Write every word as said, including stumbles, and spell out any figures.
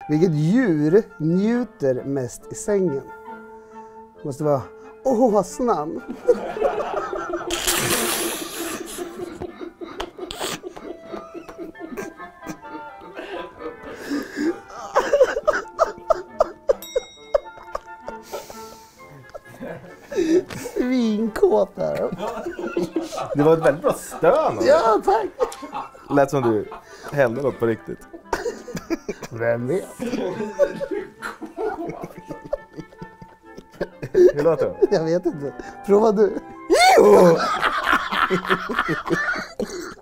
Vilket djur njuter mest i sängen? Måste vara åsnan. Svinkåt där. Det var ett väldigt bra stön. Ja, tack. Lät som du hände något på riktigt. Vem vet? Hur låter det? Jag vet inte. Prova du. Jo!